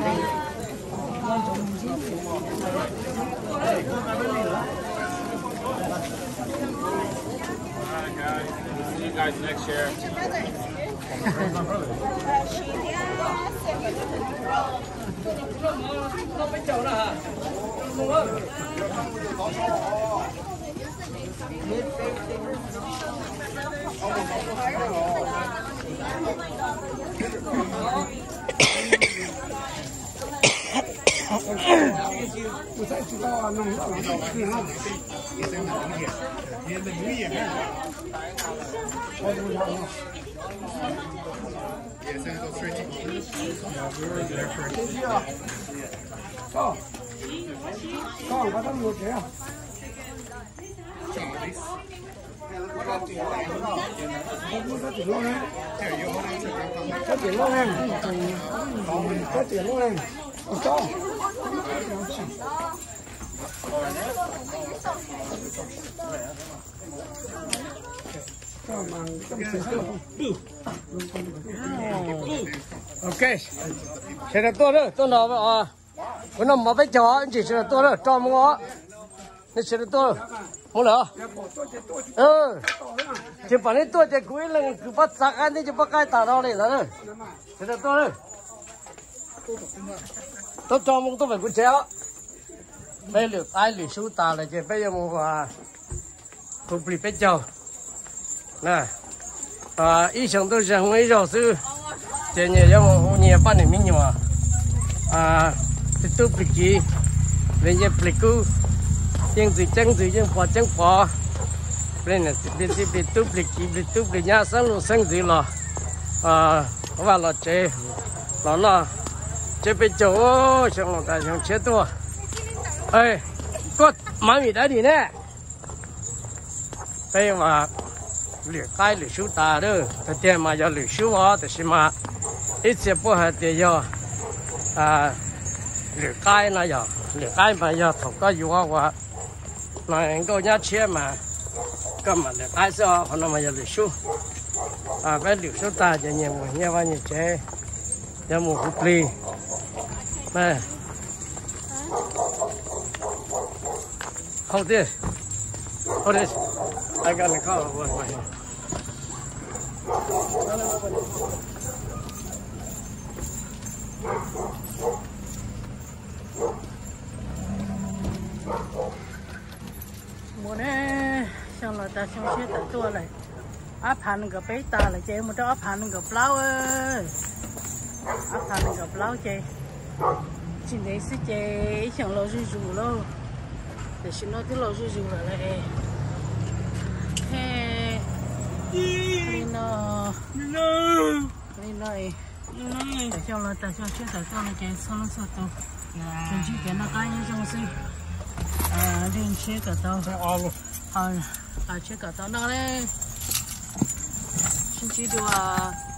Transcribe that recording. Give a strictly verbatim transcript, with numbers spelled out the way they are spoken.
guys. See you guys next year. 不太知道啊，弄到了去哈。也在农业，也在农业干。我不想了。也在做水晶。到，到，把它弄这样。có tiền luôn đấy, có tiền luôn em, có tiền luôn em, cho. Ok, sẽ là tôi đó, tôi nói à, bữa nào mà phải chó, chỉ sẽ là tôi đó, cho mua ngó, nên sẽ là tôi, mua lỡ, ừ. Chỉ bảo đến tôi thì cuối là cứ bắt sạc ăn đi chứ bắt cái tàu đâu này nữa, thế là tôi đây, tôi cho một tôi phải cuốn chéo, bây giờ ai lười sưu tà là chỉ bây giờ một à, không bị biết châu, nè, à ý tưởng tôi rằng mấy giáo sư, chỉ nhớ cho một nhiều bạn này mình nhiều à, à tôi bị gì, bây giờ bị cứ, nhưng gì chẳng gì nhưng bỏ chẳng bỏ. Bên này bên bên bên túp lịch bên túp lịch nhá sáng luôn sáng gì là à và là chế là là chế bên chỗ xong rồi tại xong chế tua ê có máy mì đã đi nè đây mà lửa cái lửa sưu ta đó cái tiền mà giờ lửa sưu á thì xem mà ít sẽ bỏ hết tiền giờ à lửa cái này giờ lửa cái mà giờ thầu có nhiều quá này có nhá chế mà cái mà để ai sao họ nói mà giờ lười số à cái lười số ta cho nhiều người nghe bao nhiêu chế cho một cục ly này không tiền không đi ai cần cái nào vậy vậy mua nè xong rồi ta xong xếp tại tua này áp hành gặp bé ta là chơi một chỗ áp hành gặp lão ơi áp hành gặp lão chơi chỉ để sẽ chơi chẳng lâu rồi dù lâu để xin nó cứ lâu rồi dù là lại he nên nó nên này tại sao là tại sao xếp tại tua này chơi xong xong tao chơi chỉ cái nó cái như trong sinh à lên xếp cả tao à à xếp cả tao nó đấy xin chỉ đùa